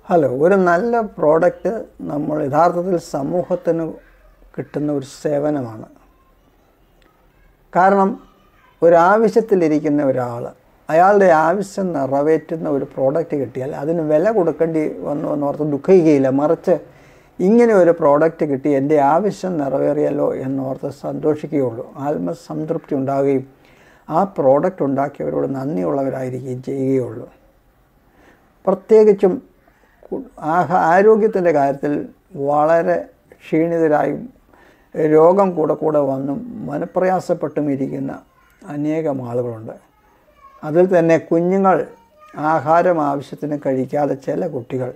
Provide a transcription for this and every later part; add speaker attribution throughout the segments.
Speaker 1: Hello, ഒരു നല്ല product നമ്മൾ യഥാർത്ഥത്തിൽ സമൂഹത്തിന് കിട്ടുന്ന ഒരു സേവനമാണ്. കാരണം ഒരാവശ്യത്തിലിരിക്കുന്ന ഒരാൾ അയാളുടെ ആവശ്യം നിറവേറ്റുന്ന ഒരു പ്രോഡക്റ്റ് കിട്ടിയാൽ അതിന് വില കൊടുക്കേണ്ടി വന്നു എന്നോർത്ത് ദുഃഖിക്കുകയില്ല. മറിച്ച് ഇങ്ങനെ ഒരു പ്രോഡക്റ്റ് കിട്ടി എൻ്റെ ആവശ്യം നിറവേറിയല്ലോ എന്നോർത്ത് സന്തോഷിക്കുകയുള്ളൂ. ആത്മസംതൃപ്തി ഉണ്ടാകുകയും ആ പ്രോഡക്റ്റ് ഉണ്ടാക്കിയവരോട് നന്ദിയുള്ളവരായിരിക്കുകയും ചെയ്യുകയുള്ളൂ. പ്രത്യേകിച്ചും ആരോഗ്യത്തിൻ്റെ കാര്യത്തിൽ വളരെ ക്ഷീണിതരായും രോഗം കൂടെ വന്നും മനപ്രയാസപ്പെട്ടും ഇരിക്കുന്ന അനേകം ആളുകളുണ്ട്. അതിൽ തന്നെ കുഞ്ഞുങ്ങൾ ആഹാരം ആവശ്യത്തിന് കഴിക്കാതെ ചില കുട്ടികൾ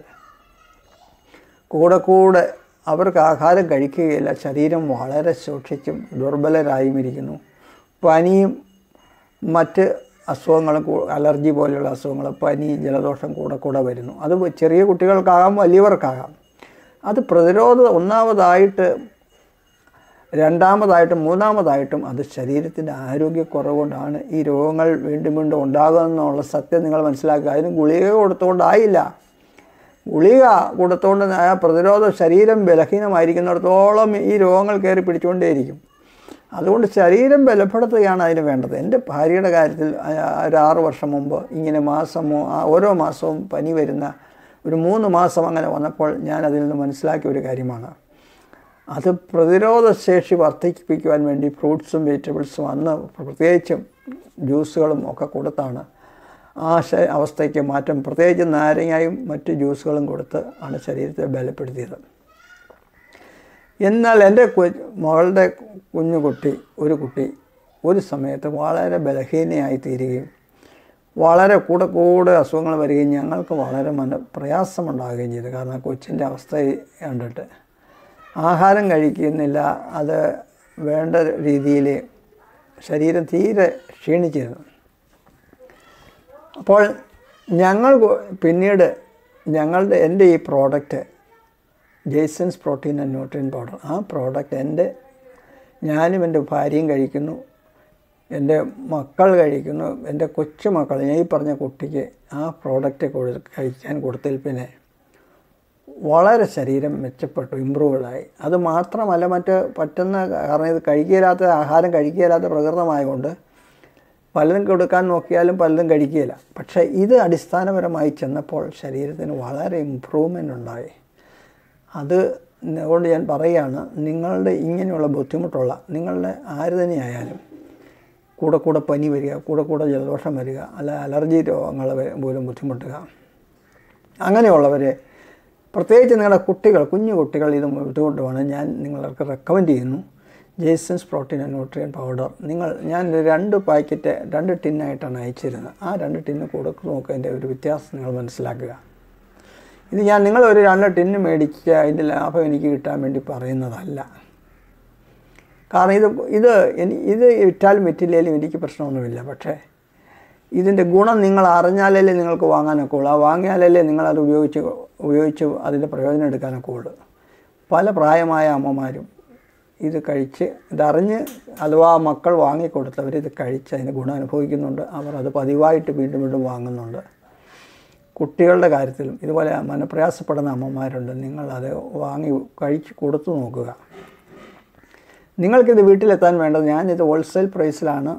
Speaker 1: കൂടെ അവർക്ക് ആഹാരം കഴിക്കുകയില്ല. ശരീരം വളരെ ശോഷിച്ചും ദുർബലരായും ഇരിക്കുന്നു. പനിയും മറ്റ് അസുഖങ്ങളും അലർജി പോലെയുള്ള അസുഖങ്ങൾ, പനി, ജലദോഷം കൂടെ വരുന്നു. അത് ചെറിയ കുട്ടികൾക്കാകാം, വലിയവർക്കാകാം. അത് ഒന്നാമതായിട്ട്, രണ്ടാമതായിട്ടും മൂന്നാമതായിട്ടും അത് ശരീരത്തിൻ്റെ ആരോഗ്യക്കുറവുകൊണ്ടാണ് ഈ രോഗങ്ങൾ വീണ്ടും ഉണ്ടാകുമെന്നുള്ള സത്യം നിങ്ങൾ മനസ്സിലാക്കുക. അതിന് ഗുളിക കൊടുത്തുകൊണ്ടായില്ല. ഗുളിക കൊടുത്തുകൊണ്ട് ആ പ്രതിരോധ ശരീരം ബലഹീനമായിരിക്കുന്നിടത്തോളം ഈ രോഗങ്ങൾ കയറി പിടിച്ചുകൊണ്ടേയിരിക്കും. അതുകൊണ്ട് ശരീരം ബലപ്പെടുത്തുകയാണ് അതിന് വേണ്ടത്. എൻ്റെ ഭാര്യയുടെ കാര്യത്തിൽ ഒരു 6 വർഷം മുമ്പ് ഇങ്ങനെ ഓരോ മാസവും പനി വരുന്ന ഒരു 3 മാസം അങ്ങനെ വന്നപ്പോൾ ഞാൻ അതിൽ നിന്ന് മനസ്സിലാക്കിയ ഒരു കാര്യമാണ്. അത് പ്രതിരോധശേഷി വർദ്ധിപ്പിക്കുവാൻ വേണ്ടി ഫ്രൂട്ട്സും വെജിറ്റബിൾസും അന്ന് പ്രത്യേകിച്ചും ജ്യൂസുകളും ഒക്കെ കൊടുത്താണ് ആ അവസ്ഥയ്ക്ക് മാറ്റം. പ്രത്യേകിച്ച് നാരങ്ങയും മറ്റ് ജ്യൂസുകളും കൊടുത്ത് ആണ് ശരീരത്തെ ബലപ്പെടുത്തിയത്. എന്നാൽ എൻ്റെ മകളുടെ ഒരു കുട്ടി ഒരു സമയത്ത് വളരെ ബലഹീനയായി തീരുകയും വളരെ കൂടെ അസുഖങ്ങൾ വരികയും ഞങ്ങൾക്ക് വളരെ പ്രയാസമുണ്ടാകുകയും ചെയ്തു. കാരണം കൊച്ചിൻ്റെ അവസ്ഥ കണ്ടിട്ട് ആഹാരം കഴിക്കുന്നില്ല, അത് വേണ്ട രീതിയിൽ ശരീരം തീരെ ക്ഷീണിച്ചിരുന്നു. അപ്പോൾ ഞങ്ങൾ പിന്നീട് എൻ്റെ ഈ product Jaysons protein and nutrient powder, ആ പ്രോഡക്റ്റ് ഞാനും എൻ്റെ ഭാര്യയും കഴിക്കുന്നു, എൻ്റെ മക്കൾ കഴിക്കുന്നു. എൻ്റെ കൊച്ചുമക്കൾ, ഞാൻ ഈ പറഞ്ഞ കുട്ടിക്ക് ആ പ്രോഡക്റ്റ് കഴിക്കാൻ കൊടുത്തതിൽ പിന്നെ വളരെ ശരീരം മെച്ചപ്പെട്ടു, ഇമ്പ്രൂവ്ഡായി. അത് മാത്രമല്ല, കാരണം ഇത് ആഹാരം കഴിക്കുകയില്ലാത്ത പ്രകൃതമായതുകൊണ്ട് പലതും കൊടുക്കാൻ നോക്കിയാലും പലതും കഴിക്കുകയില്ല. പക്ഷേ ഇത് അടിസ്ഥാനപരമായി ചെന്നപ്പോൾ ശരീരത്തിന് വളരെ ഇമ്പ്രൂവ്മെൻ്റ് ഉണ്ടായി. അതുകൊണ്ട് ഞാൻ പറയുകയാണ്, നിങ്ങളുടെ ഇങ്ങനെയുള്ള ബുദ്ധിമുട്ടുള്ള നിങ്ങളുടെ ആര് തന്നെയായാലും കൂടെ പനി വരിക, കൂടെ ജലദോഷം വരിക, അല്ല അലർജി രോഗങ്ങൾ പോലും ബുദ്ധിമുട്ടുക, അങ്ങനെയുള്ളവരെ പ്രത്യേകിച്ച് നിങ്ങളുടെ കുഞ്ഞു കുട്ടികൾ ഇത് ബുദ്ധിമുട്ടുമാണ്, ഞാൻ നിങ്ങൾക്ക് റെക്കമെൻഡ് ചെയ്യുന്നു Jaysons protein and nutrient powder. ഞാൻ 2 ടിന്നായിട്ടാണ് അയച്ചിരുന്നത്. ആ 2 ടിന്ന് കൊടുത്ത് നോക്കുക, ഒരു വ്യത്യാസം നിങ്ങൾ മനസ്സിലാക്കുക. ഇത് നിങ്ങളൊരു 2 ടിന്ന് മേടിക്കുക അതിൻ്റെ ലാഭം എനിക്ക് കിട്ടാൻ വേണ്ടി പറയുന്നതല്ല. കാരണം ഇത് വിറ്റാലും വിറ്റില്ലേലും എനിക്ക് പ്രശ്നമൊന്നുമില്ല. പക്ഷേ ഇതിൻ്റെ ഗുണം നിങ്ങൾ അറിഞ്ഞാലല്ലേ നിങ്ങൾക്ക് വാങ്ങാനൊക്കെ ഉള്ളൂ. വാങ്ങിയാലല്ലേ നിങ്ങളത് ഉപയോഗിച്ച് അതിൻ്റെ പ്രയോജനം എടുക്കാനൊക്കെ ഉള്ളൂ. പല പ്രായമായ അമ്മമാരും ഇതറിഞ്ഞ് അഥവാ മക്കൾ വാങ്ങിക്കൊടുത്തവർ ഇത് കഴിച്ച് അതിന് ഗുണം അനുഭവിക്കുന്നുണ്ട്. അവർ അത് പതിവായിട്ട് വീണ്ടും വാങ്ങുന്നുണ്ട്. കുട്ടികളുടെ കാര്യത്തിലും ഇതുപോലെ മനപ്രയാസപ്പെടുന്ന അമ്മമാരുണ്ട്. നിങ്ങളത് കഴിച്ച് കൊടുത്തു നോക്കുക. നിങ്ങൾക്കിത് വീട്ടിലെത്താൻ വേണ്ടത്, ഞാനിത് ഹോൾസെയിൽ പ്രൈസിലാണ്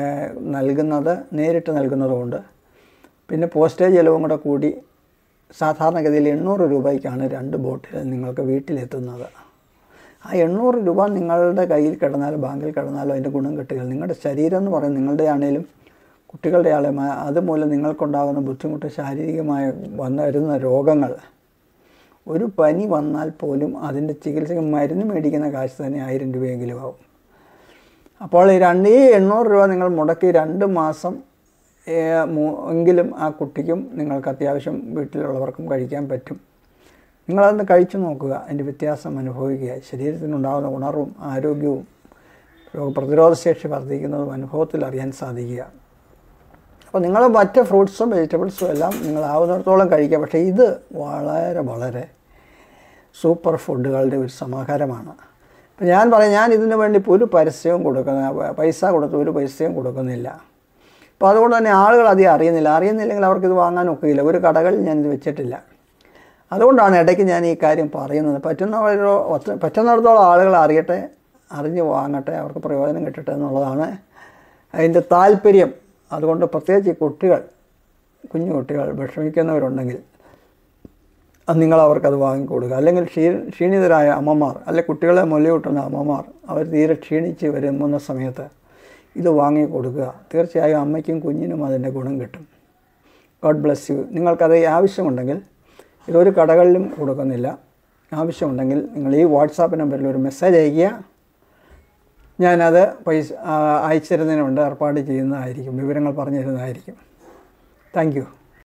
Speaker 1: നേരിട്ട് നൽകുന്നതുകൊണ്ട് പിന്നെ പോസ്റ്റേജ് ചിലവും കൂടെ കൂടി സാധാരണഗതിയിൽ 800 രൂപയ്ക്കാണ് 2 ബോട്ടിൽ നിങ്ങൾക്ക് വീട്ടിലെത്തുന്നത്. ആ 800 രൂപ നിങ്ങളുടെ കയ്യിൽ കിടന്നാലോ ബാങ്കിൽ കിടന്നാലോ അതിൻ്റെ ഗുണം കിട്ടുക. നിങ്ങളുടെ ശരീരം എന്ന് പറയുന്നത് നിങ്ങളുടെ ആണെങ്കിലും കുട്ടികളുടെ ആളെയും അതുമൂലം നിങ്ങൾക്കുണ്ടാകുന്ന ബുദ്ധിമുട്ട്, ശാരീരികമായ വരുന്ന രോഗങ്ങൾ, ഒരു പനി വന്നാൽ പോലും അതിൻ്റെ ചികിത്സയ്ക്ക് മരുന്ന് മേടിക്കുന്ന കാശ് തന്നെ 1000 രൂപയെങ്കിലും ആവും. അപ്പോൾ ഈ 800 രൂപ നിങ്ങൾ മുടക്കി 2 മാസം എങ്കിലും ആ കുട്ടിക്കും നിങ്ങൾക്ക് അത്യാവശ്യം വീട്ടിലുള്ളവർക്കും കഴിക്കാൻ പറ്റും. നിങ്ങളതൊന്ന് കഴിച്ചു നോക്കുക, അതിൻ്റെ വ്യത്യാസം അനുഭവിക്കുക. ശരീരത്തിനുണ്ടാകുന്ന ഉണർവും ആരോഗ്യവും രോഗപ്രതിരോധശേഷി വർദ്ധിക്കുന്നതും അനുഭവത്തിൽ അറിയാൻ സാധിക്കുക. അപ്പോൾ നിങ്ങൾ മറ്റ് ഫ്രൂട്ട്സും വെജിറ്റബിൾസും എല്ലാം നിങ്ങളാവുന്നിടത്തോളം കഴിക്കുക. പക്ഷേ ഇത് വളരെ സൂപ്പർ ഫുഡുകളുടെ ഒരു സമാഹാരമാണ്. അപ്പോൾ ഞാൻ ഇതിനു വേണ്ടി ഒരു പരസ്യവും പൈസ കൊടുത്ത് ഒരു പൈസയും കൊടുക്കുന്നില്ല. അപ്പോൾ അതുകൊണ്ട് തന്നെ ആളുകൾ അധികം അറിയുന്നില്ലെങ്കിൽ അവർക്കിത് വാങ്ങാൻ ഒക്കുകയില്ല. ഒരു കടകളിൽ ഞാനിത് വെച്ചിട്ടില്ല. അതുകൊണ്ടാണ് ഇടയ്ക്ക് ഞാൻ ഈ കാര്യം പറയുന്നത്. പറ്റുന്നിടത്തോളം ആളുകൾ അറിയട്ടെ, അറിഞ്ഞ് വാങ്ങട്ടെ, അവർക്ക് പ്രയോജനം കിട്ടട്ടെ എന്നുള്ളതാണ് അതിൻ്റെ താല്പര്യം. അതുകൊണ്ട് പ്രത്യേകിച്ച് കുഞ്ഞു കുട്ടികൾ വിഷമിക്കുന്നവരുണ്ടെങ്കിൽ നിങ്ങൾ അവർക്കത് വാങ്ങിക്കൊടുക്കുക. അല്ലെങ്കിൽ ക്ഷീണിതരായ അമ്മമാർ, അല്ലെങ്കിൽ കുട്ടികളെ മുലയൂട്ടുന്ന അമ്മമാർ, അവർ തീരെ ക്ഷീണിച്ച് വരുന്ന സമയത്ത് ഇത് വാങ്ങിക്കൊടുക്കുക. തീർച്ചയായും അമ്മയ്ക്കും കുഞ്ഞിനും അതിൻ്റെ ഗുണം കിട്ടും. God bless you. നിങ്ങൾക്കത് ആവശ്യമുണ്ടെങ്കിൽ, ഇതൊരു കടകളിലും കൊടുക്കുന്നില്ല, ആവശ്യമുണ്ടെങ്കിൽ നിങ്ങൾ ഈ വാട്സാപ്പ് നമ്പറിൽ ഒരു മെസ്സേജ് അയയ്ക്കുക. ഞാനത് അയച്ചിരുന്നതിനുണ്ട് ഏർപ്പാട് ചെയ്യുന്നതായിരിക്കും, വിവരങ്ങൾ പറഞ്ഞു തരുന്നതായിരിക്കും. Thank U.